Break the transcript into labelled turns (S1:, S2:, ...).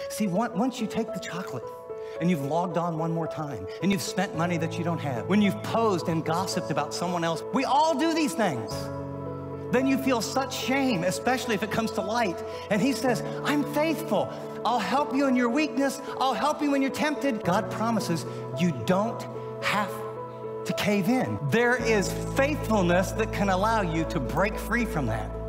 S1: See, once you take the chocolate and you've logged on one more time and you've spent money that you don't have, when you've posed and gossiped about someone else, we all do these things. Then you feel such shame, especially if it comes to light. And he says, I'm faithful. I'll help you in your weakness. I'll help you when you're tempted. God promises you don't have to cave in. There is faithfulness that can allow you to break free from that.